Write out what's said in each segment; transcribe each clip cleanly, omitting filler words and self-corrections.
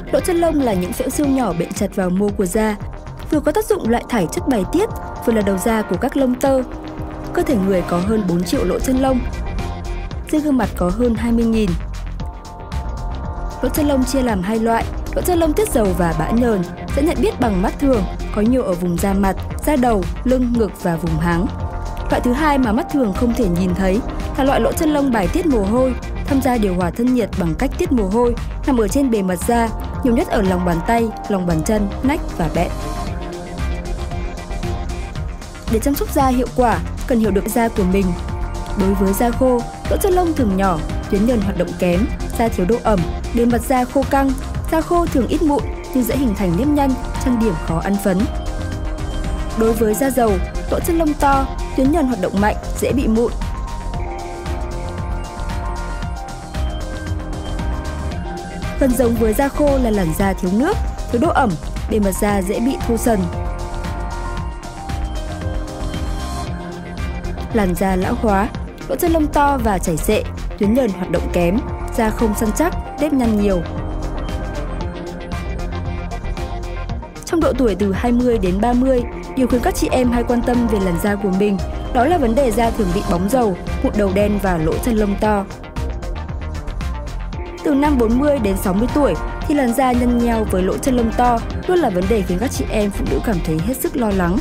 Lỗ chân lông là những phễu siêu nhỏ bện chặt vào mô của da, vừa có tác dụng loại thải chất bài tiết, vừa là đầu da của các lông tơ. Cơ thể người có hơn 4 triệu lỗ chân lông, trên gương mặt có hơn 20.000. Lỗ chân lông chia làm hai loại, lỗ chân lông tiết dầu và bã nhờn, sẽ nhận biết bằng mắt thường, có nhiều ở vùng da mặt, da đầu, lưng, ngực và vùng háng. Loại thứ hai mà mắt thường không thể nhìn thấy là loại lỗ chân lông bài tiết mồ hôi, tham gia điều hòa thân nhiệt bằng cách tiết mồ hôi, nằm ở trên bề mặt da, nhiều nhất ở lòng bàn tay, lòng bàn chân, nách và bẹn. Để chăm sóc da hiệu quả, cần hiểu được da của mình. Đối với da khô, lỗ chân lông thường nhỏ, tuyến nhờn hoạt động kém, da thiếu độ ẩm, bề mặt da khô căng, da khô thường ít mụn nhưng dễ hình thành nếp nhăn, trang điểm khó ăn phấn. Đối với da dầu, lỗ chân lông to, tuyến nhờn hoạt động mạnh, dễ bị mụn. Phần giống với da khô là làn da thiếu nước, thiếu độ ẩm, bề mặt da dễ bị thô sần. Làn da lão hóa, lỗ chân lông to và chảy xệ, tuyến nhờn hoạt động kém, da không săn chắc, nếp nhăn nhiều. Trong độ tuổi từ 20 đến 30, điều khiến các chị em hay quan tâm về làn da của mình đó là vấn đề da thường bị bóng dầu, mụn đầu đen và lỗ chân lông to. Từ năm 40 đến 60 tuổi thì làn da nhăn nheo với lỗ chân lông to luôn là vấn đề khiến các chị em phụ nữ cảm thấy hết sức lo lắng.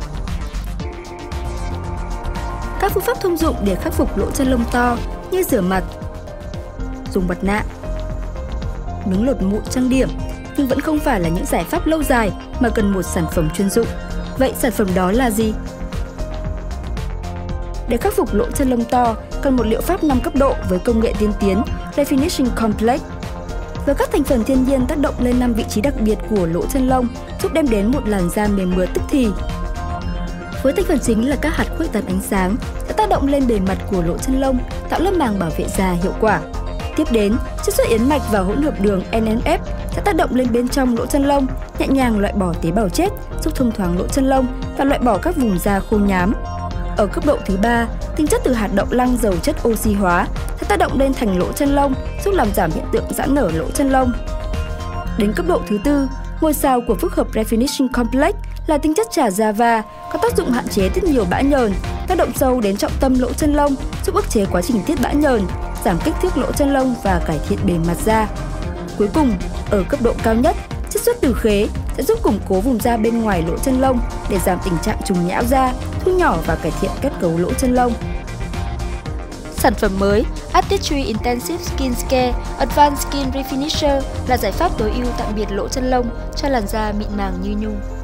Các phương pháp thông dụng để khắc phục lỗ chân lông to như rửa mặt, dùng mặt nạ, nướng lột mụn trang điểm, nhưng vẫn không phải là những giải pháp lâu dài mà cần một sản phẩm chuyên dụng. Vậy sản phẩm đó là gì? Để khắc phục lỗ chân lông to, cần một liệu pháp 5 cấp độ với công nghệ tiên tiến Refinishing Complex. Với các thành phần thiên nhiên tác động lên 5 vị trí đặc biệt của lỗ chân lông, giúp đem đến một làn da mềm mượt tức thì. Với thành phần chính là các hạt khuếch tán ánh sáng sẽ tác động lên bề mặt của lỗ chân lông, tạo lớp màng bảo vệ da hiệu quả. Tiếp đến, chiết xuất yến mạch và hỗn hợp đường NNF sẽ tác động lên bên trong lỗ chân lông, nhẹ nhàng loại bỏ tế bào chết, giúp thông thoáng lỗ chân lông và loại bỏ các vùng da khô nhám. Ở cấp độ thứ 3, tinh chất từ hạt đậu lăng giàu chất oxy hóa sẽ tác động lên thành lỗ chân lông, giúp làm giảm hiện tượng giãn nở lỗ chân lông. Đến cấp độ thứ 4, ngôi sao của phức hợp Refinishing Complex là tinh chất trà Java, có tác dụng hạn chế tiết nhiều bã nhờn, tác động sâu đến trọng tâm lỗ chân lông, giúp ức chế quá trình tiết bã nhờn, giảm kích thước lỗ chân lông và cải thiện bề mặt da. Cuối cùng, ở cấp độ cao nhất, chiết xuất từ khế sẽ giúp củng cố vùng da bên ngoài lỗ chân lông để giảm tình trạng trùng nhão da, thu nhỏ và cải thiện kết cấu lỗ chân lông. Sản phẩm mới Artistry Intensive Skin Care Advanced Skin Refinisher là giải pháp tối ưu tạm biệt lỗ chân lông cho làn da mịn màng như nhung.